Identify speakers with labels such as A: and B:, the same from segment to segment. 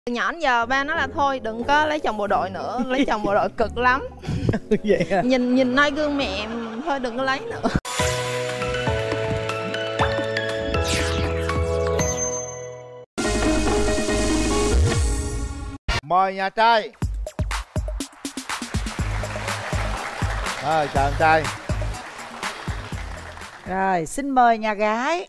A: Từ nhỏ đến giờ ba nói là thôi đừng có lấy chồng bộ đội nữa, lấy chồng bộ đội cực lắm.
B: Vậy à?
A: Nhìn noi gương mẹ thôi đừng có lấy nữa.
C: Mời nhà trai. Chào anh trai.
B: Rồi, xin mời nhà gái.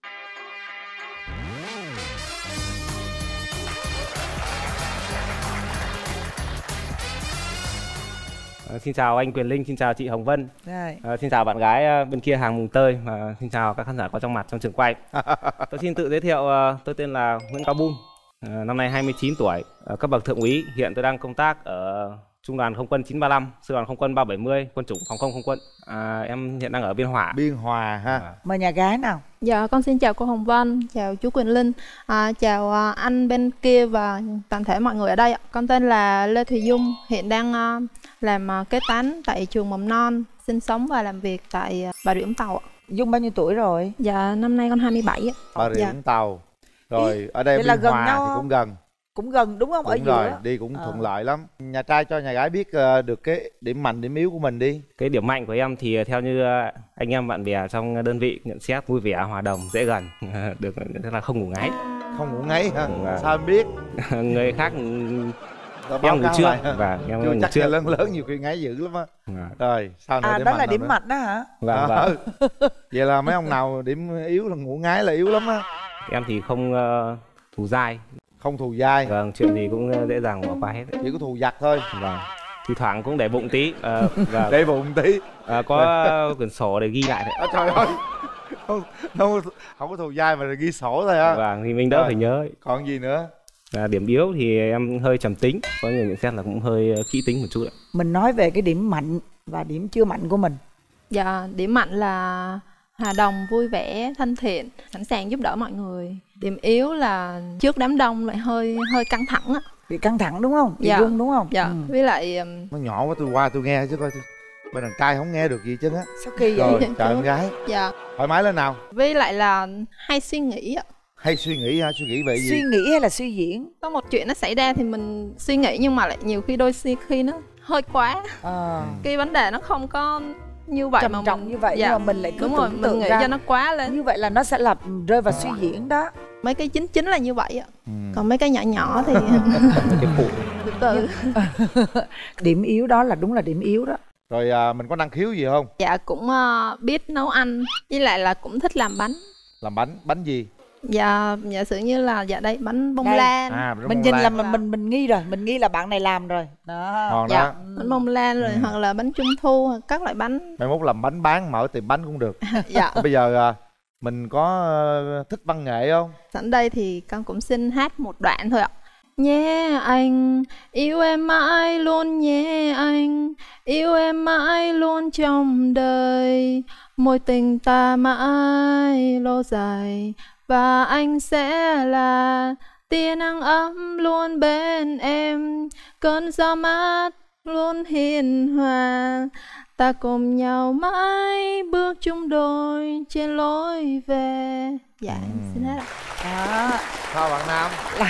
D: Xin chào anh Quyền Linh, xin chào chị Hồng Vân.
B: Rồi.
D: Xin chào bạn gái bên kia hàng mùng tơi và xin chào các khán giả có trong mặt trong trường quay. Tôi xin tự giới thiệu, tôi tên là Nguyễn Cao Bum, năm nay 29 tuổi, cấp bậc thượng úy. Hiện tôi đang công tác ở Trung đoàn Không quân 935, Sư đoàn Không quân 370, Quân chủng Phòng không Không quân. Em hiện đang ở Biên Hòa.
C: Biên Hòa ha.
B: Mời nhà gái nào.
A: Dạ con xin chào cô Hồng Vân, chào chú Quyền Linh, chào anh bên kia và toàn thể mọi người ở đây ạ. Con tên là Lê Thùy Dung, hiện đang làm kế toán tại trường mầm non, sinh sống và làm việc tại Bà Rịa Vũng Tàu ạ.
B: Dung bao nhiêu tuổi rồi?
A: Dạ năm nay con 27 ạ.
C: Bà Rịa Vũng Tàu. Rồi ở đây
B: là
C: Biên
B: gần
C: Hòa
B: nhau
C: thì
B: không?
C: cũng gần.
B: Cũng gần đúng không?
C: Đúng
B: ở
C: rồi,
B: giữa.
C: đi cũng thuận lợi lắm. Nhà trai cho nhà gái biết được cái điểm mạnh, điểm yếu của mình đi.
D: Cái điểm mạnh của em thì theo như anh em bạn bè trong đơn vị nhận xét vui vẻ, hòa đồng, dễ gần, được rất là không ngủ ngáy.
C: Không ngủ ngáy hả?
D: Và
C: Sao em biết?
D: người khác
C: Em
D: ngủ trước và em ngủ
C: chắc
D: trước.
C: là lớn nhiều khi ngáy dữ lắm á. Rồi sao nữa?
B: Đó là điểm mạnh đó hả?
D: Vâng.
C: Vậy là mấy ông nào điểm yếu là ngủ ngáy là yếu lắm á.
D: Em thì không thù dai.
C: Không thù dai.
D: Vâng, chuyện gì cũng dễ dàng bỏ qua hết.
C: Chỉ có thù giặc thôi.
D: Vâng. Thi thoảng cũng để bụng tí.
C: Để bụng tí.
D: Có quyển sổ để ghi lại đấy.
C: Trời ơi. Không có thù dai mà ghi sổ thôi á.
D: Vâng, thì mình đỡ phải nhớ.
C: Còn gì nữa?
D: Điểm yếu thì em hơi trầm tính, có người nhận xét là cũng hơi kỹ tính một chút ạ.
B: Mình nói về cái điểm mạnh và điểm chưa mạnh của mình.
A: Dạ điểm mạnh là hòa đồng, vui vẻ, thân thiện, sẵn sàng giúp đỡ mọi người. Điểm yếu là trước đám đông lại hơi căng thẳng á.
B: Bị căng thẳng đúng không? Bị
A: Dạ.
B: run đúng không?
A: Dạ. Với lại
C: Nó nhỏ quá tôi qua tôi nghe chứ coi. Bên đàn trai không nghe được gì chứ á.
B: Sao kỳ vậy?
C: Rồi chào em gái.
A: dạ.
C: Thoải mái lên nào.
A: Với lại là hay suy nghĩ ạ.
C: Hay suy nghĩ hả? Suy nghĩ về gì?
B: Suy nghĩ hay là suy diễn?
A: Có một chuyện nó xảy ra thì mình suy nghĩ nhưng mà lại nhiều khi đôi khi nó hơi quá. Cái vấn đề nó không có như vậy
B: Trầm
A: mà
B: trọng như vậy.
A: Dạ.
B: Nhưng mà mình lại cứ
A: Đúng rồi,
B: tưởng
A: mình
B: tượng
A: nghĩ
B: ra
A: cho nó quá lên.
B: như vậy là nó sẽ rơi vào suy diễn đó.
A: Mấy cái chính là như vậy ạ. Còn mấy cái nhỏ thì
D: Cái phụ.
A: từ từ.
B: Điểm yếu đó là đúng là điểm yếu đó.
C: Rồi mình có năng khiếu gì không?
A: Dạ cũng biết nấu ăn, với lại là cũng thích làm bánh.
C: Làm bánh gì?
A: Dạ giả sử như là đây bánh bông
B: Đây.
A: lan.
C: Đúng
B: Mình
C: không?
B: nhìn là
C: Lan.
B: mình nghi rồi, mình nghi là bạn này làm rồi. Đó.
C: Ngon
A: Dạ
C: đó.
A: bánh bông lan rồi hoặc là bánh trung thu hoặc các loại bánh.
C: Mai mốt làm bánh bán, mở tiệm bánh cũng được.
A: Dạ.
C: Bây giờ mình có thích văn nghệ không?
A: Sẵn đây thì con cũng xin hát một đoạn thôi ạ. Nhé anh, yêu em mãi luôn nhé anh, yêu em mãi luôn trong đời, mối tình ta mãi lâu dài, và anh sẽ là tia nắng ấm luôn bên em, cơn gió mát luôn hiền hòa, ta cùng nhau mãi bước chung đôi trên lối về. Dạ em xin hết ạ.
B: Đó.
C: Sao bạn Nam?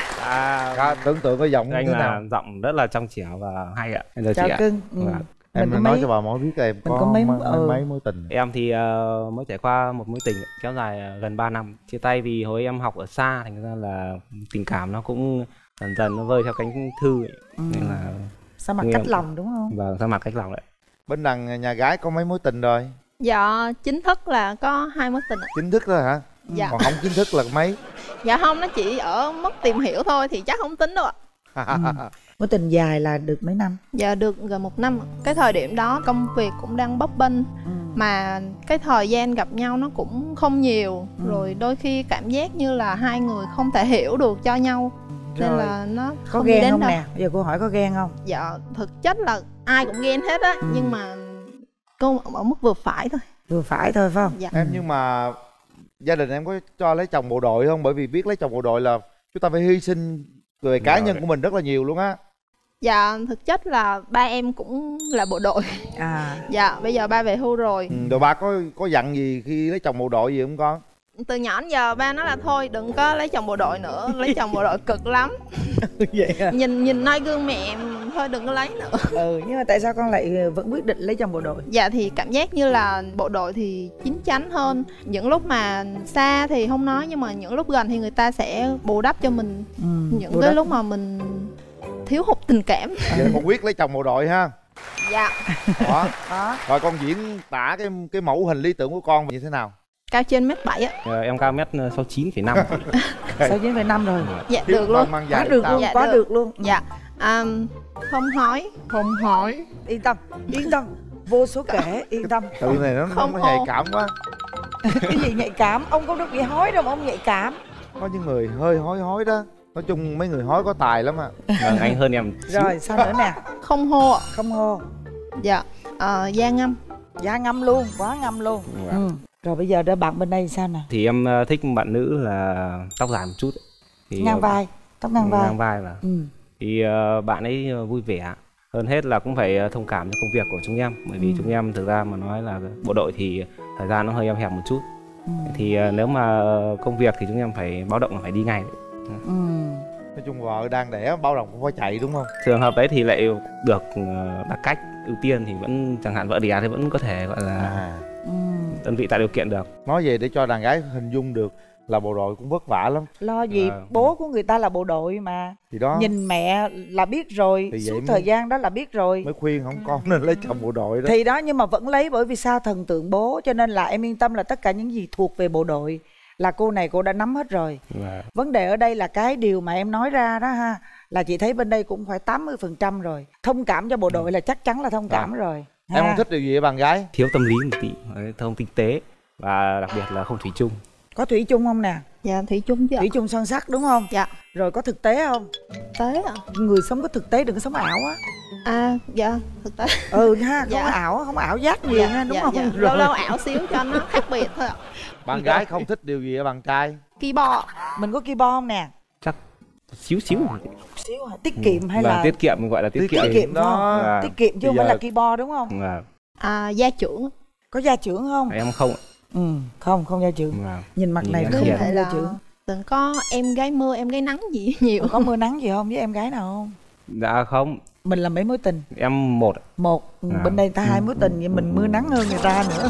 C: Tưởng tượng cái giọng
D: Anh
C: thế
D: là
C: nào?
D: giọng rất là trong trẻo và hay ạ. Em chào
B: Chào
D: chị ạ.
B: cưng.
D: Vâng.
C: Em
B: Mình có
C: nói
B: mấy-
C: cho bà mối biết là em
B: mình
C: có
B: có mấy-
C: mấy mối tình.
D: Em thì mới trải qua một mối tình kéo dài gần 3 năm. Chia tay vì hồi em học ở xa, thành ra là tình cảm nó cũng dần dần nó vơi theo cánh thư ấy. Nên là
B: Sao mà
D: nghe-
B: cách lòng đúng không?
D: vâng, sao mà cách lòng đấy.
C: Bên đằng nhà gái có mấy mối tình rồi?
A: Dạ chính thức là có 2 mối tình ạ.
C: Chính thức đó hả?
A: Dạ.
C: Còn không chính thức là mấy?
A: Dạ không, nó chỉ ở mức tìm hiểu thôi thì chắc không tính đâu ạ.
B: Mối tình dài là được mấy năm?
A: Dạ được gần 1 năm ạ. Cái thời điểm đó công việc cũng đang bấp bênh, mà cái thời gian gặp nhau nó cũng không nhiều, rồi đôi khi cảm giác như là hai người không thể hiểu được cho nhau, nên
B: Rồi.
A: là nó
B: Có
A: không đi
B: ghen
A: đến
B: không
A: đâu.
B: nè? Bây giờ cô hỏi có ghen không?
A: Dạ thực chất là ai cũng ghen hết á, nhưng mà cô ở mức vừa phải thôi.
B: Vừa phải thôi phải không?
A: Dạ.
C: Em nhưng mà gia đình em có cho lấy chồng bộ đội không? Bởi vì biết lấy chồng bộ đội là chúng ta phải hy sinh về cá nhân của mình rất là nhiều luôn á.
A: Dạ thực chất là ba em cũng là bộ đội. Dạ bây giờ ba về hưu rồi.
C: Rồi ba có dặn gì khi lấy chồng bộ đội gì không con?
A: Từ nhỏ đến giờ ba nói là thôi đừng có lấy chồng bộ đội nữa, lấy chồng bộ đội cực lắm.
B: Vậy à?
A: Nhìn noi gương mẹ thôi đừng có lấy nữa.
B: Nhưng mà tại sao con lại vẫn quyết định lấy chồng bộ đội?
A: Dạ thì cảm giác như là bộ đội thì chín chắn hơn. Những lúc mà xa thì không nói, nhưng mà những lúc gần thì người ta sẽ bù đắp cho mình những cái lúc mà mình thiếu hụt tình cảm.
C: Vậy con quyết lấy chồng bộ đội ha.
A: Dạ.
C: Đó. Rồi con diễn tả cái mẫu hình lý tưởng của con như thế nào?
A: Cao trên mét 7 ạ.
D: Em cao mét 69,5.
B: 69,5 rồi.
A: Dạ được luôn.
B: Quá được luôn, quá được luôn.
A: Dạ. Không hỏi.
B: Yên tâm, vô số kể, yên tâm.
C: Từ này nó
A: Không
C: nhạy cảm quá.
B: Cái gì nhạy cảm? Ông không được bị hói đâu mà ông nhạy cảm.
C: Có những người hơi hói đó. Nói chung mấy người hói có tài lắm ạ.
D: Vâng, anh hơn em.
B: Rồi sao nữa nè?
A: Không hô ạ.
B: Không hô.
A: Dạ. Da ngâm.
B: Da ngâm luôn, quá ngâm luôn. Rồi bây giờ đó bạn bên đây sao nào?
D: Thì em thích bạn nữ là tóc dài một chút. Thì
B: ngang vai, tóc ngang vai.
D: Ngang vai mà. Thì bạn ấy vui vẻ. Hơn hết là cũng phải thông cảm cho công việc của chúng em. Bởi vì chúng em thực ra mà nói là bộ đội thì thời gian nó hơi eo hẹp một chút. Thì nếu mà công việc thì chúng em phải báo động là phải đi ngay.
C: Nói chung vợ đang đẻ bao đồng cũng phải chạy đúng không?
D: Trường hợp đấy thì lại được đặt cách ưu tiên, thì vẫn chẳng hạn vợ đẻ thì vẫn có thể gọi là đơn vị tạo điều kiện được.
C: Nói về để cho đàn gái hình dung được là bộ đội cũng vất vả lắm.
B: Lo gì bố của người ta là bộ đội mà.
C: Thì đó.
B: Nhìn mẹ là biết rồi, suốt thời gian đó là biết rồi.
C: Mới khuyên không con nên lấy chồng bộ đội đó.
B: Thì đó, nhưng mà vẫn lấy bởi vì sao? Thần tượng bố. Cho nên là em yên tâm là tất cả những gì thuộc về bộ đội là cô này cô đã nắm hết rồi. Vấn đề ở đây là cái điều mà em nói ra đó ha, là chị thấy bên đây cũng phải 80% rồi. Thông cảm cho bộ đội là chắc chắn là thông cảm rồi.
C: Em không thích điều gì ở bạn gái?
D: Thiếu tâm lý một tí, thông tinh tế và đặc biệt là không thủy chung.
B: Có thủy chung không nè?
A: Dạ thủy chung chứ.
B: Thủy chung son sắc đúng không?
A: Dạ.
B: Rồi có thực tế không?
A: Tế ạ.
B: Người sống có thực tế, đừng có sống ảo á.
A: Dạ thực tế.
B: Ha, không ảo giác nhiều nha, đúng không?
A: Lâu lâu ảo xíu cho nó khác biệt thôi ạ.
C: Bạn gái không thích điều gì ở bạn trai?
A: Keyboard.
B: Mình có keyboard không nè?
D: Chắc xíu
B: hả? Tiết kiệm hay là
D: tiết kiệm, mình gọi là tiết
B: kiệm đó. Tiết kiệm chứ không phải là keyboard đúng không?
A: Gia trưởng.
B: Có gia trưởng không?
D: Em không.
B: Không gia trưởng. Nhìn mặt này không gia trưởng.
A: Đừng có em gái mưa em gái nắng gì nhiều.
B: Có mưa nắng gì không với em gái nào không?
D: Dạ không.
B: Mình là mấy mối tình?
D: Em một.
B: Bên đây ta 2 mối tình, vậy mình mưa nắng hơn người ta nữa.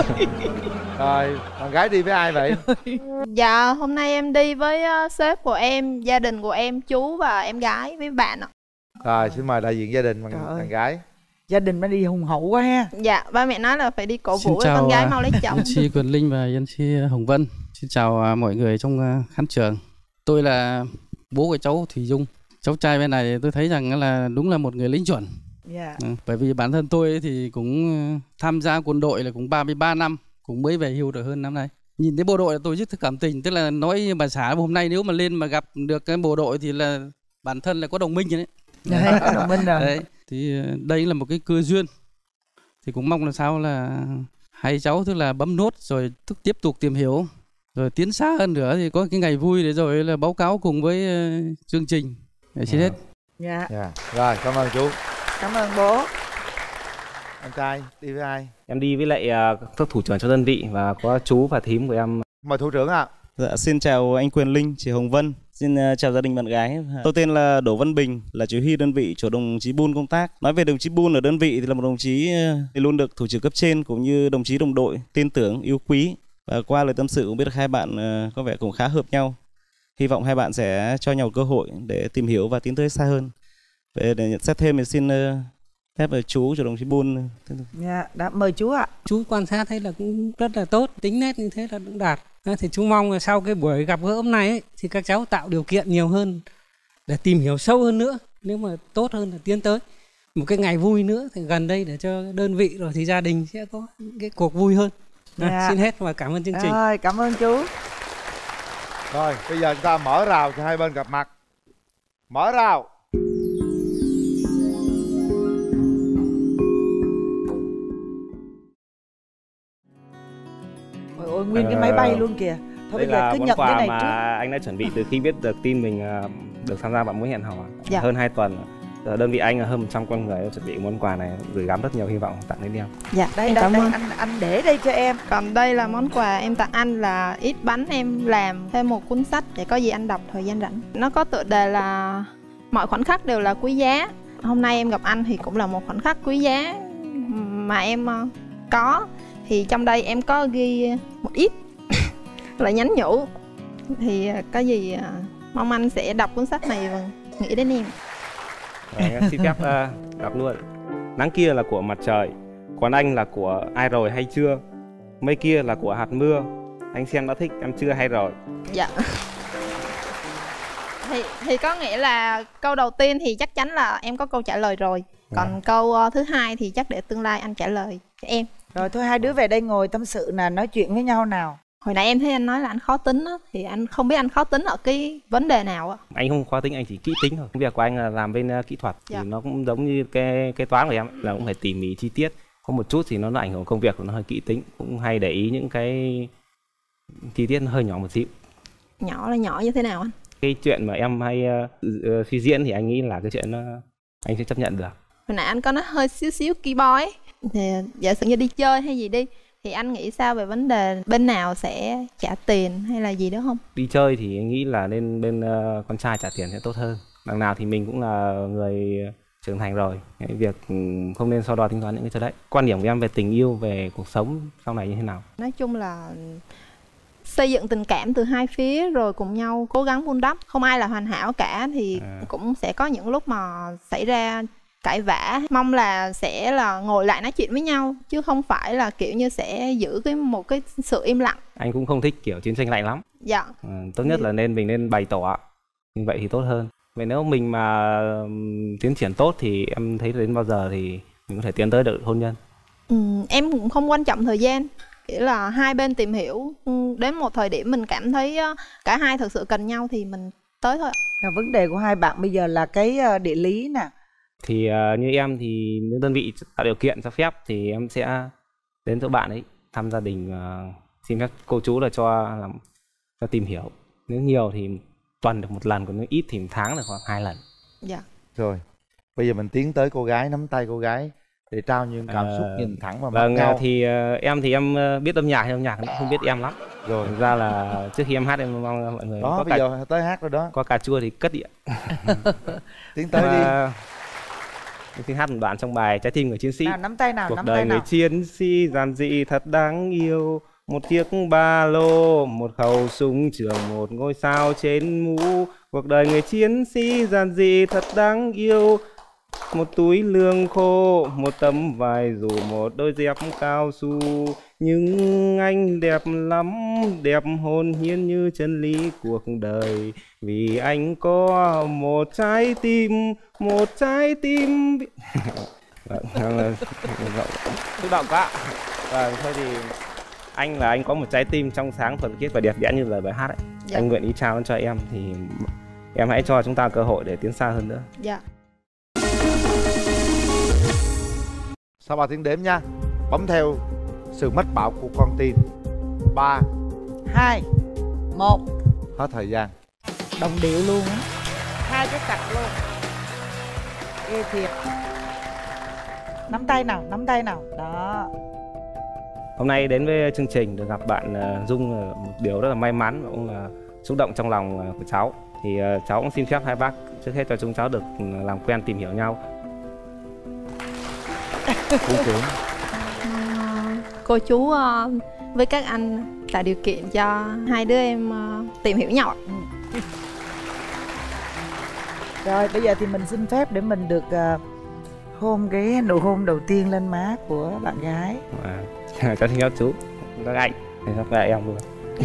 C: Rồi, bạn gái đi với ai vậy?
A: Dạ, hôm nay em đi với sếp của em, gia đình của em, chú và em gái với bạn ạ.
C: Rồi, xin mời đại diện gia đình bạn gái.
B: Gia đình mới đi hùng hậu quá ha.
A: Dạ, ba mẹ nói là phải đi cổ vũ con gái mau lấy chồng.
E: Yến Chi Quyền Linh và Yến Chi Hồng Vân. Xin chào mọi người trong khán trường. Tôi là bố của cháu Thủy Dung. Cháu trai bên này tôi thấy rằng là đúng là một người lính chuẩn. Bởi vì bản thân tôi thì cũng tham gia quân đội là cũng 33 năm, cũng mới về hưu được hơn năm nay. Nhìn thấy bộ đội là tôi rất cảm tình, tức là nói như bà xã hôm nay nếu mà lên mà gặp được cái bộ đội thì là bản thân là có đồng minh rồi đấy.
B: Có đồng minh rồi.
E: Đấy, thì đây là một cái cơ duyên. Thì cũng mong là sao là hai cháu tức là bấm nốt rồi tiếp tục tìm hiểu, rồi tiến xa hơn nữa thì có cái ngày vui để rồi là báo cáo cùng với chương trình. Xin hết.
C: Rồi, cảm ơn chú.
B: Cảm ơn bố.
C: Anh trai đi với ai?
D: Em đi với lại các thủ trưởng cho đơn vị và có chú và thím của em.
C: Mời thủ trưởng ạ.
F: Dạ, xin chào anh Quyền Linh, chị Hồng Vân. Xin chào gia đình bạn gái. Tôi tên là Đỗ Văn Bình, là chỉ huy đơn vị chỗ đồng chí Bun công tác. Nói về đồng chí Bun ở đơn vị thì là một đồng chí thì luôn được thủ trưởng cấp trên cũng như đồng chí đồng đội tin tưởng, yêu quý. Và qua lời tâm sự cũng biết được hai bạn có vẻ cũng khá hợp nhau. Hy vọng hai bạn sẽ cho nhau cơ hội để tìm hiểu và tiến tới xa hơn. Để nhận xét thêm thì xin phép chú cho đồng chí Bun.
B: Đã mời chú ạ.
G: Chú quan sát thấy là cũng rất là tốt, tính nét như thế là cũng đạt. Thì chú mong là sau cái buổi gặp gỡ hôm nay ấy, thì các cháu tạo điều kiện nhiều hơn để tìm hiểu sâu hơn nữa. Nếu mà tốt hơn là tiến tới một cái ngày vui nữa thì gần đây để cho đơn vị rồi thì gia đình sẽ có cái cuộc vui hơn. Xin hết và cảm ơn chương trình.
B: Rồi, cảm ơn chú.
C: Rồi, bây giờ chúng ta mở rào cho hai bên gặp mặt. Mở rào.
B: Ôi, nguyên cái máy bay luôn kìa. Thôi
D: đây
B: bây giờ
D: là
B: cứ
D: món
B: nhận cái
D: quà
B: này
D: mà
B: trước.
D: anh đã chuẩn bị từ khi biết được tin mình được tham gia bạn mối hẹn hò.
A: Dạ.
D: Hơn 2 tuần. Ở đơn vị anh là hơn 100 con người chuẩn bị món quà này, gửi gắm rất nhiều hy vọng tặng đến em.
B: Dạ, đây anh để đây cho em.
A: Còn đây là món quà em tặng anh là ít bánh em làm thêm một cuốn sách để có gì anh đọc thời gian rảnh. Nó có tựa đề là mọi khoảnh khắc đều là quý giá. Hôm nay em gặp anh thì cũng là một khoảnh khắc quý giá mà em có. Thì trong đây em có ghi một ít là nhắn nhủ. Thì có gì mong anh sẽ đọc cuốn sách này và nghĩ đến em.
D: Em xin phép đọc luôn. Nắng kia là của mặt trời, còn anh là của ai rồi hay chưa? Mây kia là của hạt mưa, anh xem đã thích em chưa hay rồi?
A: Dạ. Thì có nghĩa là câu đầu tiên thì chắc chắn là em có câu trả lời rồi. Còn câu thứ hai thì chắc để tương lai anh trả lời cho em.
B: Rồi thôi hai đứa về đây ngồi tâm sự nè, nói chuyện với nhau nào.
A: Hồi nãy em thấy anh nói là anh khó tính á, thì anh không biết anh khó tính ở cái vấn đề nào á.
D: Anh không khó tính, anh chỉ kỹ tính thôi. Công việc của anh là làm bên kỹ thuật, thì nó cũng giống như cái toán của em là cũng phải tỉ mỉ chi tiết. Có một chút thì nó ảnh hưởng công việc của nó hơi kỹ tính, cũng hay để ý những cái chi tiết nó hơi nhỏ một xíu.
A: Nhỏ là nhỏ như thế nào anh?
D: Cái chuyện mà em hay suy diễn thì anh nghĩ là cái chuyện nó anh sẽ chấp nhận được.
A: Hồi nãy anh có nói hơi xíu keyboard ấy. Thì giả sử như đi chơi hay gì đi, thì anh nghĩ sao về vấn đề bên nào sẽ trả tiền hay là gì đó không?
D: Đi chơi thì anh nghĩ là nên bên con trai trả tiền sẽ tốt hơn. Đằng nào thì mình cũng là người trưởng thành rồi, cái việc không nên so đo tính toán những cái chỗ đấy. Quan điểm của em về tình yêu, về cuộc sống sau này như thế nào?
A: Nói chung là xây dựng tình cảm từ hai phía rồi cùng nhau cố gắng vun đắp. Không ai là hoàn hảo cả, thì cũng sẽ có những lúc mà xảy ra cãi vã. Mong là sẽ là ngồi lại nói chuyện với nhau, chứ không phải là kiểu như sẽ giữ một cái sự im lặng.
D: Anh cũng không thích kiểu chiến tranh lạnh lắm.
A: Dạ.
D: Tốt nhất là mình nên bày tỏ, như vậy thì tốt hơn. Vậy nếu mình mà tiến triển tốt thì em thấy đến bao giờ thì mình có thể tiến tới được hôn nhân?
A: Em cũng không quan trọng thời gian, nghĩa là hai bên tìm hiểu đến một thời điểm mình cảm thấy cả hai thực sự cần nhau thì mình tới thôi.
B: Vấn đề của hai bạn bây giờ là cái địa lý nè.
D: Thì như em thì nếu đơn vị tạo điều kiện cho phép thì em sẽ đến chỗ bạn ấy thăm gia đình, xin phép cô chú là cho tìm hiểu. Nếu nhiều thì tuần được một lần, còn nếu ít thì một tháng được khoảng 2 lần.
A: Dạ.
C: Rồi bây giờ mình tiến tới cô gái, nắm tay cô gái để trao những cảm xúc nhìn thẳng vào mắt nhau.
D: Thì em biết âm nhạc hay âm nhạc cũng không biết em lắm. Rồi thực ra là trước khi em hát em mong mọi người
C: đó,
D: có
C: bây giờ tới hát rồi đó.
D: Có cà chua thì cất điện.
C: Tiến tới đi.
D: Em xin hát một đoạn trong bài Trái tim người chiến sĩ.
B: Nào, nắm tay nào,
D: cuộc
B: nắm
D: đời
B: tay
D: người
B: nào.
D: chiến sĩ giản dị thật đáng yêu, một chiếc ba lô, một khẩu súng trường, một ngôi sao trên mũ. Cuộc đời người chiến sĩ giản dị thật đáng yêu, một túi lương khô, một tấm vải dù, một đôi dép cao su. Nhưng anh đẹp lắm, đẹp hồn nhiên như chân lý cuộc đời. Vì anh có một trái tim, một trái tim. Xúc động quá. Và thôi thì anh có một trái tim trong sáng, thuần khiết và đẹp đẽ như lời bài hát ấy. Dạ. Anh nguyện ý trao nó cho em, thì em hãy cho chúng ta cơ hội để tiến xa hơn nữa.
A: Dạ.
C: Sau 3 tiếng đếm nha, bấm theo sự mách bảo của con tim. 3,
B: 2, 1.
C: Hết thời gian.
B: Đồng điệu luôn á, hai cái cặp luôn, ghê thiệt. Nắm tay nào, nắm tay nào. Đó.
D: Hôm nay đến với chương trình được gặp bạn Dung là một điều rất là may mắn và cũng là xúc động trong lòng của cháu. Thì cháu cũng xin phép hai bác trước hết cho chúng cháu được làm quen, tìm hiểu nhau.
A: Cô chú với các anh tạo điều kiện cho hai đứa em tìm hiểu nhau.
B: Rồi bây giờ thì mình xin phép để mình được hôn cái nụ hôn đầu tiên lên má của bạn gái.
D: Cháu xin phép chú, các anh, thì các em luôn.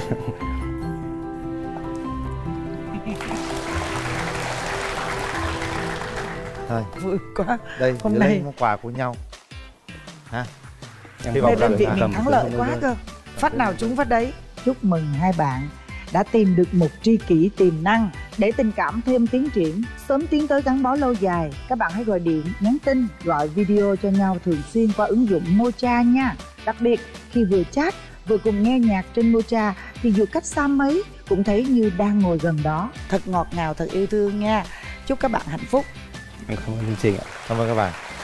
C: Thôi
B: vui quá.
C: Đây
B: hôm nay
C: món quà của nhau ha.
B: Đây đơn vị mình thắng lợi quá cơ, phát nào trúng phát đấy. Chúc mừng hai bạn đã tìm được một tri kỷ tiềm năng. Để tình cảm thêm tiến triển, sớm tiến tới gắn bó lâu dài, các bạn hãy gọi điện, nhắn tin, gọi video cho nhau thường xuyên qua ứng dụng Mocha nha. Đặc biệt khi vừa chat vừa cùng nghe nhạc trên Mocha thì dù cách xa mấy cũng thấy như đang ngồi gần đó. Thật ngọt ngào, thật yêu thương nha. Chúc các bạn hạnh phúc.
D: Cảm ơn chương trình ạ.
C: Cảm ơn các bạn.